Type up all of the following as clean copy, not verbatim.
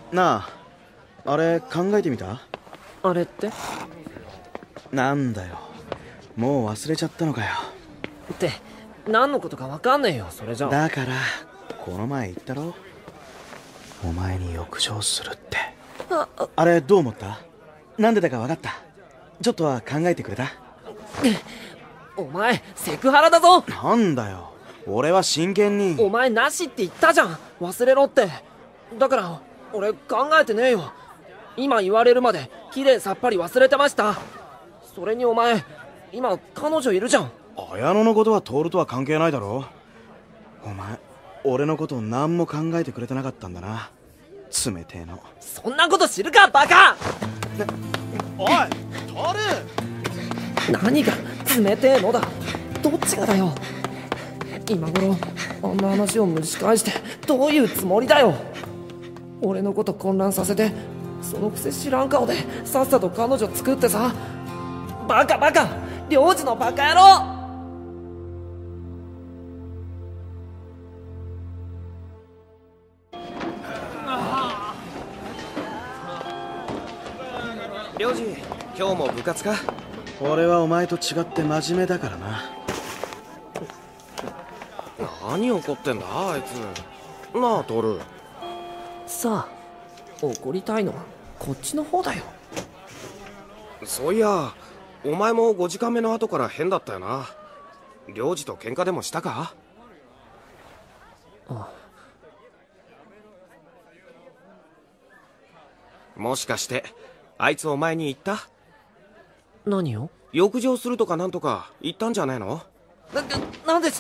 なあ、あれ考えてみた？ あれって？ なんだよ、もう忘れちゃったのかよ。 って何のことか分かんねえよ。それじゃだからこの前言ったろ、お前に浴場するって。あれどう思った？なんでだか分かった？ちょっとは考えてくれた？ お前セクハラだぞ。 なんだよ、俺は真剣に。 お前なしって言ったじゃん、忘れろって。だから俺考えてねえよ。今言われるまで綺麗さっぱり忘れてました。それにお前今彼女いるじゃん。 綾野のことは徹とは関係ないだろ。お前俺のことを何も考えてくれてなかったんだな。冷てえの。 そんなこと知るかバカ。 おい徹、 何が冷てえのだ。どっちがだよ。今頃あんな話を蒸し返してどういうつもりだよ。俺のこと混乱させて、そのくせ知らん顔でさっさと彼女作ってさ。バカバカ、領事のバカ野郎。 領事、今日も部活か？ 俺はお前と違って真面目だからな。 何怒ってんだあいつ。なあトル。 さあ、怒りたいのはこっちの方だよ。 そういや、お前も5時間目の後から変だったよな。領事と喧嘩でもしたか？もしかしてあいつお前に言った？ 何を？ 浴場するとかなんとか言ったんじゃねえの？ なんで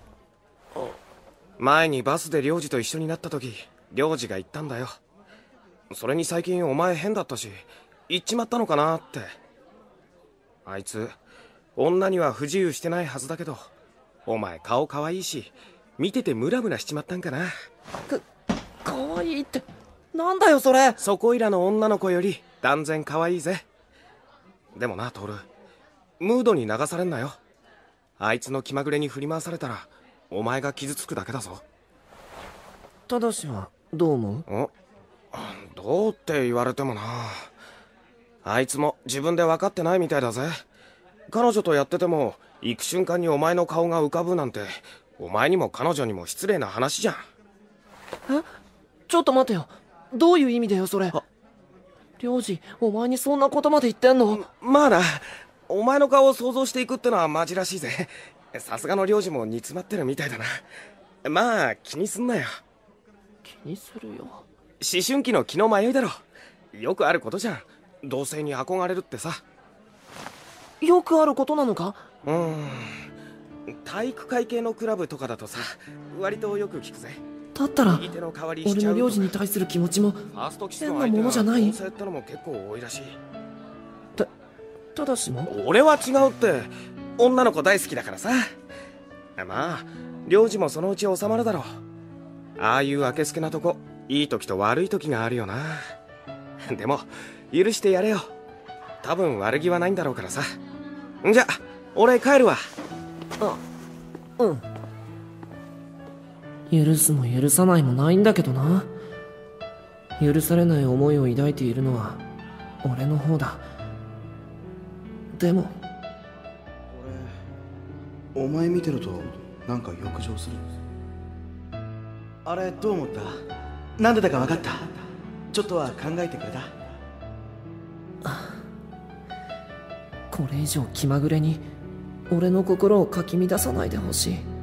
前にバスで領事と一緒になった時、領事が言ったんだよ。それに最近お前変だったし、言っちまったのかなって。あいつ女には不自由してないはずだけど、お前顔可愛いし見ててムラムラしちまったんかな。 かわいいってなんだよそれ。 そこいらの女の子より断然可愛いぜ。でもなトル、ムードに流されんなよ。あいつの気まぐれに振り回されたらお前が傷つくだけだぞ。 ただしはどう思う？ どうって言われてもな。あいつも自分で分かってないみたいだぜ。彼女とやってても行く瞬間にお前の顔が浮かぶなんて、お前にも彼女にも失礼な話じゃん。 ちょっと待てよ、どういう意味だよそれ。領事、お前にそんなことまで言ってんの？ まあな、お前の顔を想像していくってのはマジらしいぜ。さすがの領事も煮詰まってるみたいだな。まあ気にすんなよ。 気にするよ。 思春期の気の迷いだろ。よくあることじゃん、同性に憧れるってさ。 よくあることなのか？ 体育会系のクラブとかだとさ、割とよく聞くぜ。 だったら俺の領事に対する気持ちも変なものじゃない？ ってのも結構多いらしい。 ただしも俺は違うって、女の子大好きだからさ。まあ領事もそのうち収まるだろう。ああいうあけすけなとこ、いい時と悪い時があるよな。でも許してやれよ。多分悪気はないんだろうからさ。じゃ俺帰るわ。 許すも許さないもないんだけどな。許されない思いを抱いているのは俺の方だ。でも俺お前見てるとなんか浴場する。あれどう思った？なんでだか分かった？ちょっとは考えてくれた？ これ以上気まぐれに俺の心をかき乱さないでほしい。